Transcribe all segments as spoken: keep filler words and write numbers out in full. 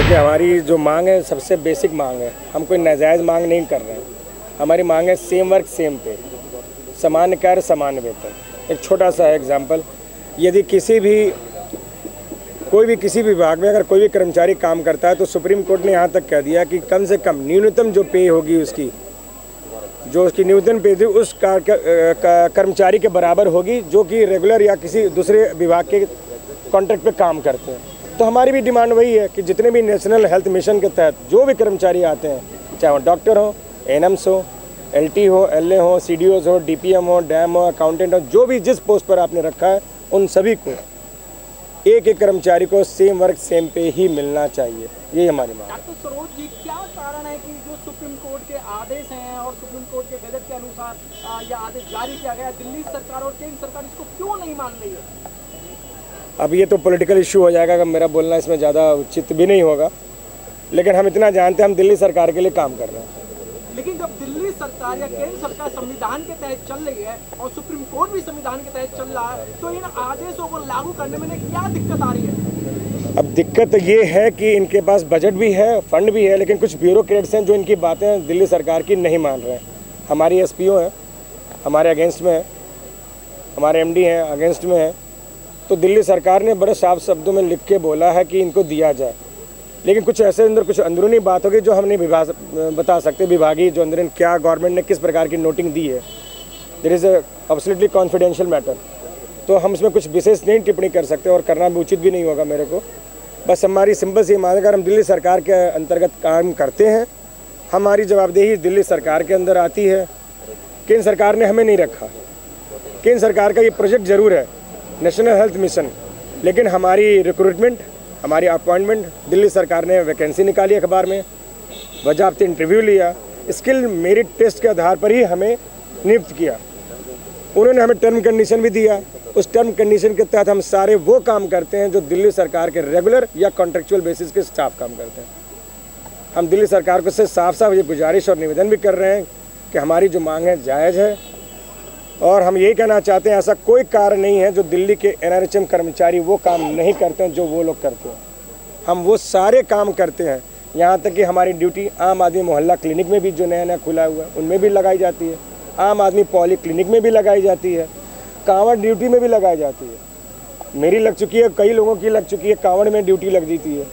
देखिए, हमारी जो मांग है सबसे बेसिक मांग है, हम कोई नाजायज़ मांग नहीं कर रहे हैं। हमारी मांग है सेम वर्क सेम पे, समान कार्य समान वेतन। एक छोटा सा एग्जांपल, यदि किसी भी कोई भी किसी भी विभाग में अगर कोई भी कर्मचारी काम करता है तो सुप्रीम कोर्ट ने यहाँ तक कह दिया कि कम से कम न्यूनतम जो पे होगी उसकी जो उसकी न्यूनतम पे थी उस कर्मचारी के बराबर होगी जो कि रेगुलर या किसी दूसरे विभाग के कॉन्ट्रैक्ट पे काम करते हैं। तो हमारी भी डिमांड वही है कि जितने भी नेशनल हेल्थ मिशन के तहत जो भी कर्मचारी आते हैं, चाहे वो डॉक्टर हो, एएनएम्स हो, एलटी हो, एलए हो, सीडीओज हो, डीपीएम हो, डैम हो, अकाउंटेंट हो, जो भी जिस पोस्ट पर आपने रखा है उन सभी को एक एक कर्मचारी को सेम वर्क सेम पे ही मिलना चाहिए। यही हमारी मांग है। डॉक्टर सरोज जी, क्या कारण है कि जो सुप्रीम कोर्ट के आदेश हैं और सुप्रीम कोर्ट के गजट के अनुसार यह आदेश जारी किया गया, दिल्ली सरकार और केंद्र सरकार इसको क्यों नहीं मान रही है? अब ये तो पॉलिटिकल इशू हो जाएगा, अगर मेरा बोलना इसमें ज़्यादा उचित भी नहीं होगा, लेकिन हम इतना जानते हैं हम दिल्ली सरकार के लिए काम कर रहे हैं। लेकिन जब दिल्ली सरकार या केंद्र सरकार संविधान के तहत चल रही है और सुप्रीम कोर्ट भी संविधान के तहत चल रहा है, तो इन आदेशों को लागू करने में क्या दिक्कत आ रही है? अब दिक्कत ये है कि इनके पास बजट भी है, फंड भी है, लेकिन कुछ ब्यूरोक्रेट्स हैं जो इनकी बातें दिल्ली सरकार की नहीं मान रहे हैं। हमारी एसपीओ हैं हमारे अगेंस्ट में है, हमारे एमडी हैं अगेंस्ट में है। तो दिल्ली सरकार ने बड़े साफ शब्दों में लिख के बोला है कि इनको दिया जाए, लेकिन कुछ ऐसे अंदर कुछ अंदरूनी बात होगी जो हम नहीं बता सकते। विभागीय जो अंदर क्या गवर्नमेंट ने किस प्रकार की नोटिंग दी है, there is absolutely confidential matter, तो हम इसमें कुछ विशेष नहीं टिप्पणी कर सकते और करना भी उचित भी नहीं होगा मेरे को। बस हमारी सिंपल सी मांग, अगर हम दिल्ली सरकार के अंतर्गत काम करते हैं, हमारी जवाबदेही दिल्ली सरकार के अंदर आती है। केंद्र सरकार ने हमें नहीं रखा, केंद्र सरकार का ये प्रोजेक्ट ज़रूर है नेशनल हेल्थ मिशन, लेकिन हमारी रिक्रूटमेंट, हमारी अपॉइंटमेंट दिल्ली सरकार ने वैकेंसी निकाली अखबार में, बाकायदा इंटरव्यू लिया, स्किल मेरिट टेस्ट के आधार पर ही हमें नियुक्त किया। उन्होंने हमें टर्म कंडीशन भी दिया, उस टर्म कंडीशन के तहत हम सारे वो काम करते हैं जो दिल्ली सरकार के रेगुलर या कॉन्ट्रेक्चुअल बेसिस के स्टाफ काम करते हैं। हम दिल्ली सरकार को से साफ साफ ये गुजारिश और निवेदन भी कर रहे हैं कि हमारी जो मांग है जायज़ है, और हम यही कहना चाहते हैं ऐसा कोई कारण नहीं है जो दिल्ली के एनआरएचएम कर्मचारी वो काम नहीं करते हैं जो वो लोग करते हैं। हम वो सारे काम करते हैं, यहाँ तक कि हमारी ड्यूटी आम आदमी मोहल्ला क्लिनिक में भी जो नया नया खुला हुआ है उनमें भी लगाई जाती है, आम आदमी पॉली क्लिनिक में भी लगाई जाती है, कांवड़ ड्यूटी में भी लगाई जाती है। मेरी लग चुकी है, कई लोगों की लग चुकी है, कांवड़ में ड्यूटी लग जाती है,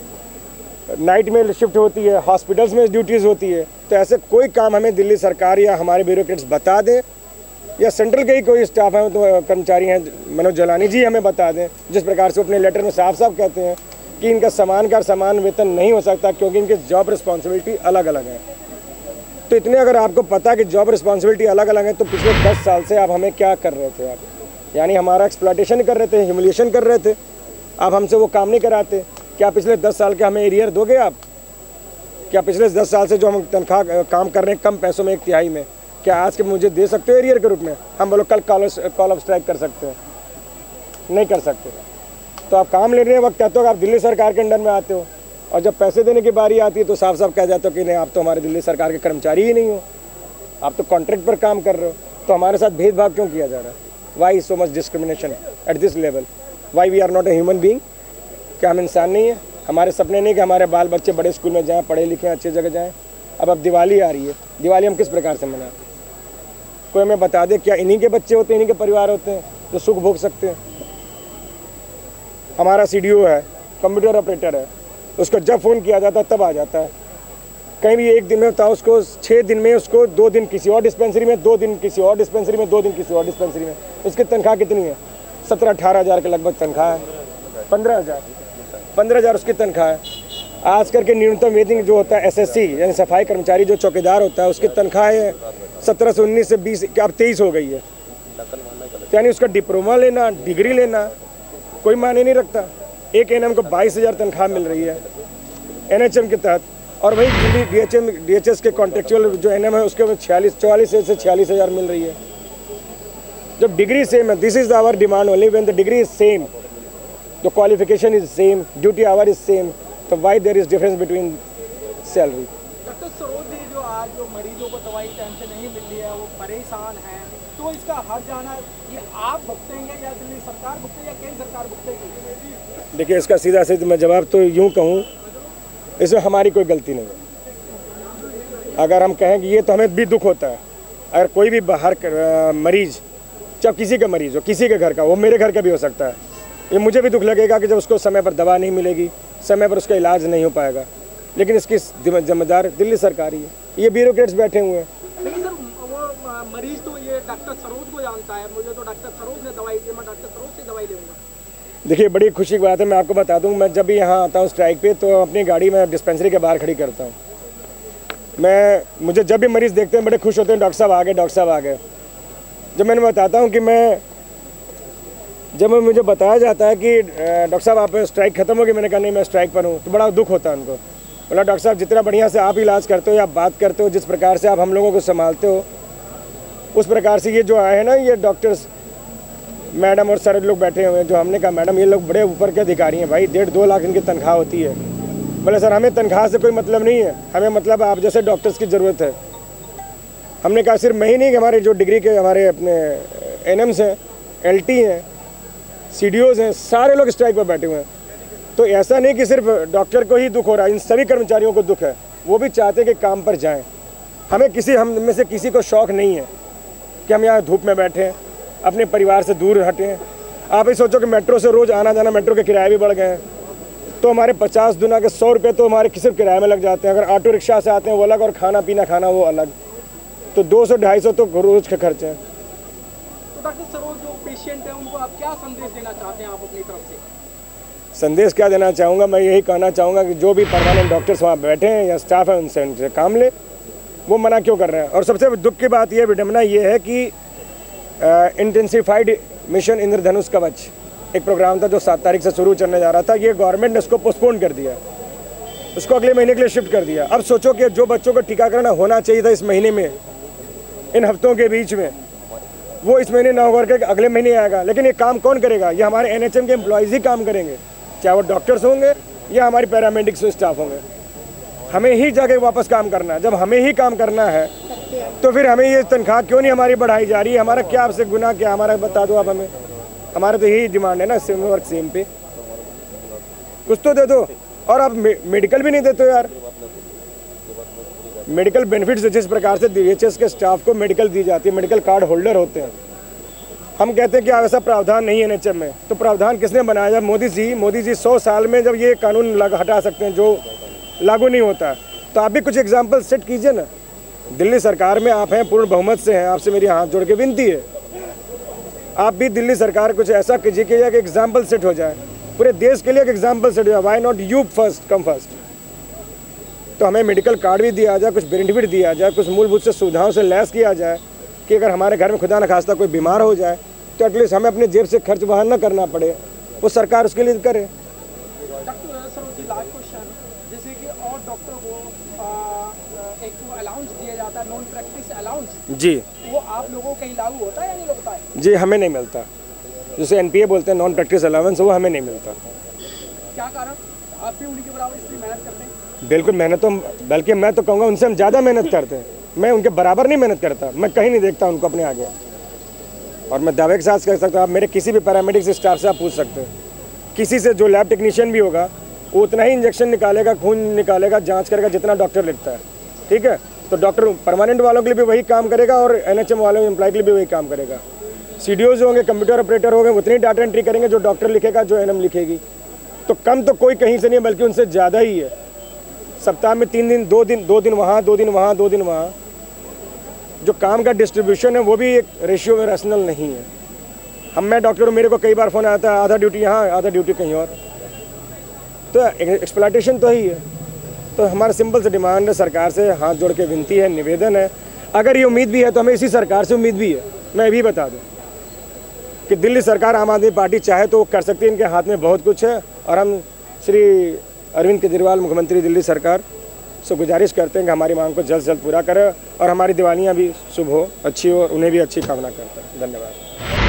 नाइट में शिफ्ट होती है, हॉस्पिटल्स में ड्यूटीज़ होती है। तो ऐसे कोई काम हमें दिल्ली सरकार या हमारे ब्यूरोक्रेट्स बता दें, या सेंट्रल के ही कोई स्टाफ है तो कर्मचारी हैं, मनोज जलानी जी हमें बता दें, जिस प्रकार से अपने लेटर में साफ साफ कहते हैं कि इनका समान का समान वेतन नहीं हो सकता क्योंकि इनके जॉब रिस्पॉन्सिबिलिटी अलग अलग है। तो इतने अगर आपको पता है कि जॉब रिस्पॉन्सिबिलिटी अलग अलग है, तो पिछले दस साल से आप हमें क्या कर रहे थे? आप यानी हमारा एक्सप्लॉयटेशन कर रहे थे, ह्यूमिलिएशन कर रहे थे, आप हमसे वो काम नहीं कराते। क्या पिछले दस साल के हमें एरियर दोगे आप? क्या पिछले दस साल से जो हम तनख्वाह काम कर रहे हैं कम पैसों में, एक तिहाई में, क्या आज के मुझे दे सकते हो एरियर के रूप में? हम बोलो कल कॉल कॉल ऑफ स्ट्राइक कर सकते हैं? नहीं कर सकते। तो आप काम लेने वक्त कहते हो कि आप दिल्ली सरकार के अंडर में आते हो, और जब पैसे देने की बारी आती है तो साफ साफ कह जाते हो कि नहीं, आप तो हमारे दिल्ली सरकार के कर्मचारी ही नहीं हो, आप तो कॉन्ट्रैक्ट पर काम कर रहे हो। तो हमारे साथ भेदभाव क्यों किया जा रहा है? Why so much discrimination at this level? Why we are not a human being? क्या हम इंसान नहीं है? हमारे सपने नहीं कि हमारे बाल बच्चे बड़े स्कूल में जाएँ, पढ़े लिखें, अच्छी जगह जाएँ। अब अब दिवाली आ रही है, दिवाली हम किस प्रकार से मनाएं? कोई हमें बता दे, क्या इन्हीं के बच्चे होते हैं, इन्हीं के परिवार होते हैं जो सुख भोग सकते हैं? हमारा सीडीओ है, कंप्यूटर ऑपरेटर है, उसको जब फ़ोन किया जाता है तब आ जाता है। कहीं भी एक दिन में होता है उसको, छः दिन में उसको दो दिन किसी और डिस्पेंसरी में, दो दिन किसी और डिस्पेंसरी में, दो दिन किसी और डिस्पेंसरी में। उसकी तनख्वाह कितनी है? सत्रह अठारह हज़ार के लगभग तनख्वाह है, पंद्रह हज़ार पंद्रह हज़ार उसकी तनख्वाह है। आज करके न्यूनतम वेतन जो होता है एसएससी यानी सफाई कर्मचारी जो चौकीदार होता है, उसकी तनख्वाह है सत्रह से उन्नीस से बीस, अब तेईस हो गई है। यानी उसका डिप्लोमा लेना, डिग्री लेना कोई मायने नहीं रखता। एक एनएम को बाईस हज़ार तनख्वाह मिल रही है एनएचएम के तहत, और वही दिल्ली डीएचएम डीएचएस के कॉन्ट्रेक्चुअल जो एनएम है उसके छियालीस चौवालीस से छियालीस हज़ार मिल रही है। जब डिग्री सेम है, this is our demand only when the degree is same, the qualification is same, duty hour is same, तो why there is difference between salary? Doctor Saroj ji, जो आज जो मरीजों को दवाई टाइम से नहीं मिल रही है, वो परेशान है, तो इसका हर जाना ये आप भुगतेंगे या दिल्ली सरकार भुगते या केंद्र सरकार भुगतेगी? देखिए, इसका सीधा सीधा मैं जवाब तो यूँ कहूँ इसमें हमारी कोई गलती नहीं है। अगर हम कहें कि ये तो हमें भी दुख होता है, अगर कोई भी बाहर मरीज़, जब किसी का मरीज़ हो, किसी के घर का, वो मेरे घर का भी हो सकता है, ये मुझे भी दुख लगेगा कि जब उसको समय पर दवा नहीं मिलेगी, समय पर उसका इलाज नहीं हो पाएगा। लेकिन इसकी जिम्मेदार दिल्ली सरकार ही है, ये ब्यूरोक्रेट्स बैठे हुए हैं। लेकिन सर वो मरीज तो ये डॉक्टर सरोज को जानता है, मुझे तो डॉक्टर सरोज ने दवाई दी, मैं डॉक्टर सरोज से दवाई लूँगा। देखिए, बड़ी खुशी की बात है, मैं आपको बता दूं, मैं जब भी यहाँ आता हूँ स्ट्राइक पे तो अपनी गाड़ी में डिस्पेंसरी के बाहर खड़ी करता हूँ। मैं मुझे जब भी मरीज़ देखते हैं बड़े खुश होते हैं, डॉक्टर साहब आ गए, डॉक्टर साहब आ गए। जब मैंने बताता हूँ कि मैं जब मुझे बताया जाता है कि डॉक्टर साहब आप स्ट्राइक ख़त्म होगी, मैंने कहा नहीं मैं स्ट्राइक पर हूँ, तो बड़ा दुख होता है उनको। बोला डॉक्टर साहब जितना बढ़िया से आप इलाज करते हो या आप बात करते हो, जिस प्रकार से आप हम लोगों को संभालते हो, उस प्रकार से ये जो आए हैं ना, ये डॉक्टर्स मैडम और सर लोग बैठे हुए हैं, जो हमने कहा मैडम ये लोग बड़े ऊपर के अधिकारी हैं भाई, डेढ़ दो लाख इनकी तनख्वाह होती है। बोले सर हमें तनख्वाह से कोई मतलब नहीं है, हमें मतलब आप जैसे डॉक्टर्स की ज़रूरत है। हमने कहा सिर्फ मैं ही नहीं कि हमारे जो डिग्री के हमारे अपने एन एम्स हैं, एल टी हैं, सी डी ओज़ हैं, सारे लोग स्ट्राइक पर बैठे हुए हैं। तो ऐसा नहीं कि सिर्फ डॉक्टर को ही दुख हो रहा है, इन सभी कर्मचारियों को दुख है, वो भी चाहते हैं कि काम पर जाएँ। हमें किसी हम में से किसी को शौक़ नहीं है कि हम यहाँ धूप में बैठे हैं, अपने परिवार से दूर हटें। आप ही सोचो कि मेट्रो से रोज़ आना जाना, मेट्रो के किराए भी बढ़ गए हैं, तो हमारे पचास दुना के सौ रुपये तो हमारे किसी किराए में लग जाते हैं। अगर ऑटो रिक्शा से आते हैं वो अलग, और खाना पीना खाना वो अलग, तो दो सौ ढाई सौ तो रोज़ के खर्चे हैं। तो डॉक्टर सरोज जो पेशेंट है उनको आप क्या संदेश देना चाहते हैं आप अपनी तरफ से? संदेश क्या देना चाहूँगा, मैं यही कहना चाहूँगा कि जो भी परमानेंट डॉक्टर्स वहाँ बैठे हैं या स्टाफ है, उनसे उनसे काम ले। वो मना क्यों कर रहे हैं? और सबसे दुख की बात यह, विडम्बना ये है कि इंटेंसिफाइड मिशन इंद्रधनुष कवच एक प्रोग्राम था जो सात तारीख से शुरू चलने जा रहा था, ये गवर्नमेंट ने उसको पोस्टपोन कर दिया, उसको अगले महीने के लिए शिफ्ट कर दिया। अब सोचो कि जो बच्चों का टीकाकरण होना चाहिए था इस महीने में, इन हफ्तों के बीच में, वो इस महीने ना होकर के अगले महीने आएगा। लेकिन ये काम कौन करेगा? ये हमारे एन एच एम के एम्प्लॉयज़ ही काम करेंगे, चाहे वो डॉक्टर्स होंगे या हमारी पैरामेडिक्स स्टाफ होंगे। हमें ही जाके वापस काम करना है। जब हमें ही काम करना है तो फिर हमें ये तनख्वाह क्यों नहीं हमारी बढ़ाई जा रही है? हमारा क्या आपसे गुनाह क्या हमारा, बता दो आप हमें। हमारा तो यही डिमांड है ना, सेम वर्क सेम पे, कुछ तो दे दो। और आप मे, मेडिकल भी नहीं देते हो यार। मेडिकल बेनिफिट्स जिस प्रकार से डी एच एस के स्टाफ को मेडिकल दी जाती है, मेडिकल कार्ड होल्डर होते हैं, हम कहते हैं कि ऐसा प्रावधान नहीं है एन एच एम में। तो प्रावधान किसने बनाया? जब मोदी जी मोदी जी सौ साल में जब ये कानून लग हटा सकते हैं जो लागू नहीं होता, तो आप भी कुछ एग्जाम्पल सेट कीजिए ना। दिल्ली सरकार में आप हैं, पूर्ण बहुमत से हैं, आपसे मेरी हाथ जोड़ के विनती है, आप भी दिल्ली सरकार कुछ ऐसा कीजिए कि एक एग्जाम्पल सेट हो जाए, पूरे देश के लिए एक एग्जाम्पल सेट हो जाए। Why not you first come first? तो हमें मेडिकल कार्ड भी दिया जाए, कुछ बेनिफिट दिया जाए, कुछ मूलभूत से सुविधाओं से लैस किया जाए कि अगर हमारे घर में खुदा न खास्ता कोई बीमार हो जाए तो एटलीस्ट हमें अपने जेब से खर्च वहन न करना पड़े, वो सरकार उसके लिए करे। Doctor Saroj ji, last question, जैसे कि और डॉक्टर को एक तो अलाउंस दिया जाता है, नॉन प्रैक्टिस अलाउंस जी, वो आप लोगों को कहीं लागू होता है या नहीं होता है? जी हमें नहीं मिलता, जिसे एन पी ए बोलते हैं, नॉन प्रैक्टिस अलाउंस, वो हमें नहीं मिलता। क्या कारण? आप भी उन्हीं के बराबर इसलिए मेहनत करते हैं? बिल्कुल मेहनत तो, बल्कि मैं तो कहूँगा उनसे हम ज़्यादा मेहनत करते हैं। मैं उनके बराबर नहीं मेहनत करता, मैं कहीं नहीं देखता उनको अपने आगे। और मैं दावे के साथ कह सकता हूँ, आप मेरे किसी भी पैरामेडिक्स स्टाफ से आप पूछ सकते हैं, किसी से जो लैब टेक्नीशियन भी होगा वो उतना ही इंजेक्शन निकालेगा, खून निकालेगा, जांच करेगा जितना डॉक्टर लिखता है, ठीक है? तो डॉक्टर परमानेंट वालों के लिए भी वही काम करेगा और एन एच एम वालों एम्प्लॉय के लिए भी वही काम करेगा। सी डी ओज़ होंगे, कंप्यूटर ऑपरेटर होंगे, उतनी डाटा एंट्री करेंगे जो डॉक्टर लिखेगा, जो एन एम लिखेगी। तो कम तो कोई कहीं से नहीं है, बल्कि उनसे ज़्यादा ही है। सप्ताह में तीन दिन दो दिन दो दिन वहाँ दो दिन वहाँ दो दिन वहाँ, जो काम का डिस्ट्रीब्यूशन है वो भी एक रेशियो में रैशनल नहीं है। हम मैं डॉक्टर हूँ, मेरे को कई बार फ़ोन आता है, आधा ड्यूटी यहाँ आधा ड्यूटी कहीं और, तो एक्सप्लॉयटेशन तो ही है। तो हमारा सिंपल से डिमांड है, सरकार से हाथ जोड़ के विनती है, निवेदन है, अगर ये उम्मीद भी है तो हमें इसी सरकार से उम्मीद भी है। मैं भी बता दूं कि दिल्ली सरकार आम आदमी पार्टी चाहे तो वो कर सकती है, इनके हाथ में बहुत कुछ है। और हम श्री अरविंद केजरीवाल मुख्यमंत्री दिल्ली सरकार से गुजारिश करते हैं कि हमारी मांग को जल्द से जल्द पूरा करें और हमारी दिवालियाँ भी शुभ हो, अच्छी हो, और उन्हें भी अच्छी कामना करते हैं। धन्यवाद।